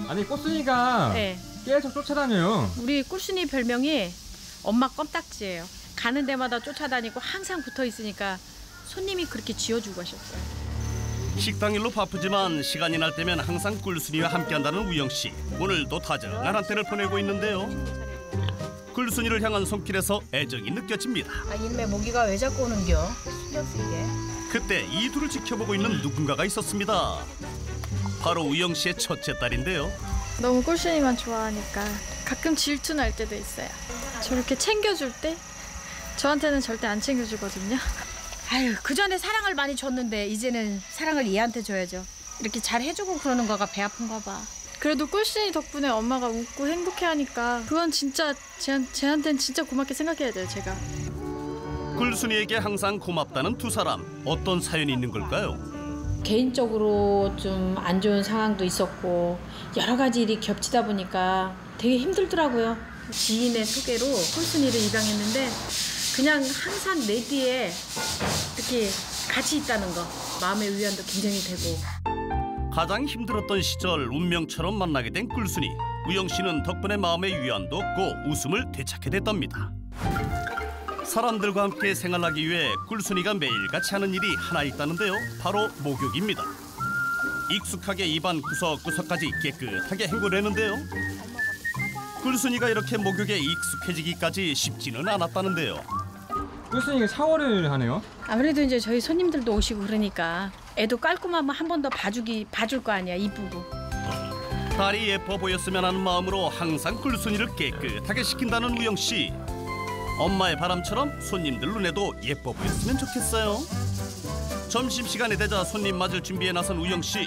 아니 꿀순이가 네. 계속 쫓아다녀요. 우리 꿀순이 별명이 엄마 껌딱지예요. 가는 데마다 쫓아다니고 항상 붙어 있으니까 손님이 그렇게 지어주고 가셨어요. 식당 일로 바쁘지만 시간이 날 때면 항상 꿀순이와 함께한다는 우영 씨. 오늘도 다정한 한때를 보내고 있는데요. 꿀순이를 향한 손길에서 애정이 느껴집니다. 아, 인매 모기가 왜 자꾸 오는겨? 신경 쓰이게. 그때 이 둘을 지켜보고 있는 누군가가 있었습니다. 바로 우영 씨의 첫째 딸인데요. 너무 꿀순이만 좋아하니까 가끔 질투 날 때도 있어요. 저렇게 챙겨줄 때 저한테는 절대 안 챙겨주거든요. 아유, 그전에 사랑을 많이 줬는데 이제는 사랑을 얘한테 줘야죠. 이렇게 잘 해주고 그러는 거가 배 아픈가 봐. 그래도 꿀순이 덕분에 엄마가 웃고 행복해하니까 그건 진짜 쟤한테는 진짜 고맙게 생각해야 돼요, 제가. 꿀순이에게 항상 고맙다는 두 사람. 어떤 사연이 있는 걸까요? 개인적으로 좀 안 좋은 상황도 있었고 여러 가지 일이 겹치다 보니까 되게 힘들더라고요. 지인의 소개로 꿀순이를 입양했는데 그냥 항상 내 뒤에 이렇게 같이 있다는 거 마음의 위안도 굉장히 되고. 가장 힘들었던 시절 운명처럼 만나게 된 꿀순이. 우영 씨는 덕분에 마음의 위안도 얻고 웃음을 되찾게 됐답니다. 사람들과 함께 생활하기 위해 꿀순이가 매일같이 하는 일이 하나 있다는데요. 바로 목욕입니다. 익숙하게 입안 구석구석까지 깨끗하게 헹궈내는데요. 꿀순이가 이렇게 목욕에 익숙해지기까지 쉽지는 않았다는데요. 꿀순이가 샤워를 하네요. 아무래도 이제 저희 손님들도 오시고 그러니까 애도 깔끔하면 한 번 더 봐줄 거 아니야, 이쁘고. 딸이 예뻐 보였으면 하는 마음으로 항상 꿀순이를 깨끗하게 시킨다는 우영 씨. 엄마의 바람처럼 손님들 눈에도 예뻐 보였으면 좋겠어요. 점심시간이 되자 손님 맞을 준비에 나선 우영 씨.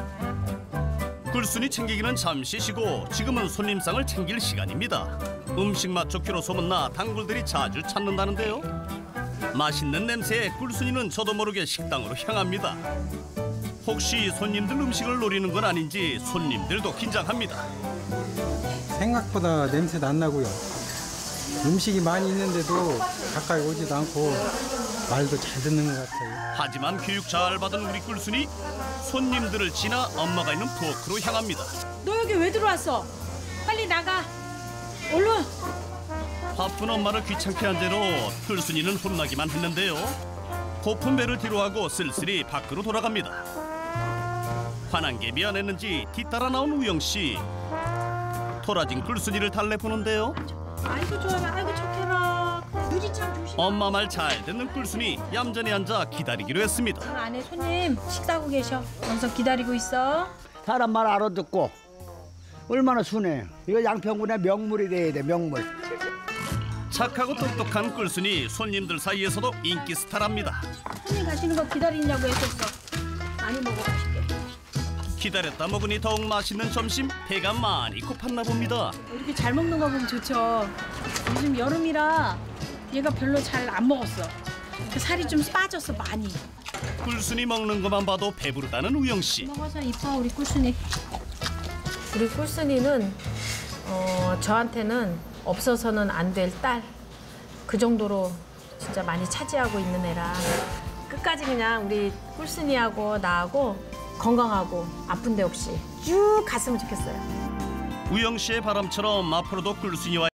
꿀순이 챙기기는 잠시 쉬고 지금은 손님상을 챙길 시간입니다. 음식 맛 좋기로 소문나 단골들이 자주 찾는다는데요. 맛있는 냄새에 꿀순이는 저도 모르게 식당으로 향합니다. 혹시 손님들 음식을 노리는 건 아닌지 손님들도 긴장합니다. 생각보다 냄새도 안 나고요. 음식이 많이 있는데도 가까이 오지도 않고 말도 잘 듣는 것 같아요. 하지만 교육 잘 받은 우리 꿀순이 손님들을 지나 엄마가 있는 부엌으로 향합니다. 너 여기 왜 들어왔어? 빨리 나가. 얼른. 바쁜 엄마를 귀찮게 한 죄로 꿀순이는 혼나기만 했는데요. 고픈 배를 뒤로하고 쓸쓸히 밖으로 돌아갑니다. 화난 게 미안했는지 뒤따라 나온 우영 씨. 토라진 꿀순이를 달래보는데요. 아이고 좋아라, 아이고 착해라. 유리창 조심. 엄마 말 잘 듣는 꿀순이 얌전히 앉아 기다리기로 했습니다. 그 안에 손님 식사하고 계셔. 여기서 기다리고 있어. 사람 말 알아듣고 얼마나 순해. 이거 양평군의 명물이 돼야 돼, 명물. 착하고 똑똑한 꿀순이 손님들 사이에서도 인기 스타랍니다. 손님 가시는 거 기다리냐고 했었어. 많이 먹어 맛있게. 기다렸다 먹으니 더욱 맛있는 점심. 배가 많이 고팠나 봅니다. 이렇게 잘 먹는 거 보면 좋죠. 요즘 여름이라 얘가 별로 잘 안 먹었어. 그 살이 좀 빠졌어 많이. 꿀순이 먹는 것만 봐도 배부르다는 우영 씨. 먹어서 이뻐 우리 꿀순이. 우리 꿀순이는 저한테는 없어서는 안 될 딸. 그 정도로 진짜 많이 차지하고 있는 애라 끝까지 그냥 우리 꿀순이하고 나하고 건강하고 아픈 데 없이 쭉 갔으면 좋겠어요. 우영 씨의 바람처럼 앞으로도 꿀순이와